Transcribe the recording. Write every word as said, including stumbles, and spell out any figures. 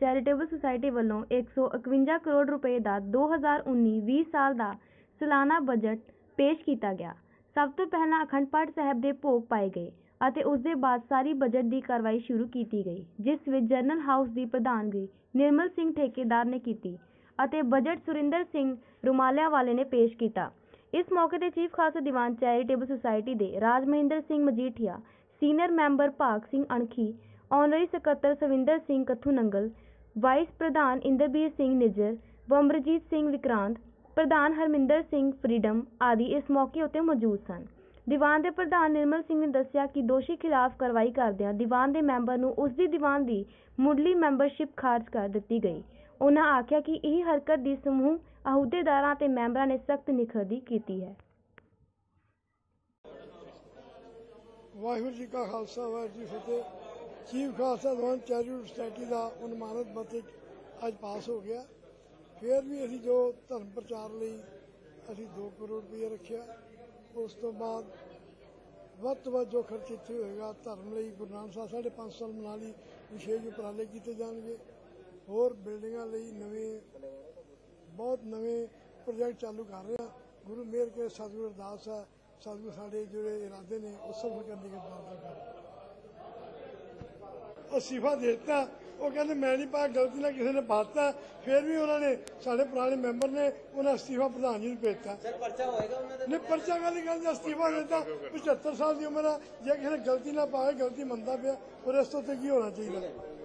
Charitable society वालों एक सौ इकवंजा करोड़ रुपए का दो हज़ार उन्नी बीस साल का सालाना बजट पेश किया गया। सब तो पहला अखंड पाठ साहब के भोग पाए गए और उसके बाद सारी बजट की कार्रवाई शुरू की गई, जिस विच जनरल हाउस की प्रधानगी निर्मल सिंह ठेकेदार ने की और बजट सुरिंदर सिंह रुमालिया वाले ने पेश किया। इस मौके पर chief Khalsa Diwan charitable society के Raj Mahendra Singh Majithia, senior member Bhag Singh Ankhi, honorary सकत्तर सविंदर सिंह कत्थू नंगल, वाइस प्रधान इंद्रबीर सिंह निज्जर, बमरजीत सिंह विक्रांत, प्रधान हरमिंदर सिंह फ्रीडम आदि इस मौके उत्ते मौजूद सन। दीवान के प्रधान निर्मल सिंह ने दस्सिया कि दोषी खिलाफ कार्रवाई करदिआं दीवान के मैंबर नूं उसकी दीवान की मुढ़ली मैंबरशिप खारिज कर दी गई। उन्होंने आख्या कि यह हरकत की समूह अहुदेदारां ते मैंबरां ने सख्त निखरदी की है। वाहिगुरू जी का खालसा वाहिगुरू जी फतेह। Chief Khalsa Diwan charitable society का अनुमानित बजट अज पास हो गया। फिर भी असी जो धर्म प्रचार लई असी दो करोड़ रुपया रखिया। उस तो बाद वध तो वध जो खर्च इत्थे होएगा धर्म लई गुरु नानक साहब साढ़े पांच साल मना लई विशेष उपराले किए जाएंगे। होर बिल्डिंगां लई नवें बहुत नवें प्रोजेक्ट चालू कर रहे हैं। गुरु मेहर के सतगुरु अरदास है, सतगुरु साढ़े जोड़े इरादे ने वो सफल करने की बात कर अस्तीफा दे दिता। वो कहते मैं नहीं पाया, गलती ना किसी ने पाता। फिर भी उन्होंने साढ़े पुराने मैंबर ने उन्हें अस्तीफा प्रधान जी को भेजता। नहीं परचा गल गल अस्तीफा देता। पचहत्तर साल की उम्र है, जो किसी ने गलती ना पाए गलती मनता पाया और इस तो की होना चाहिए।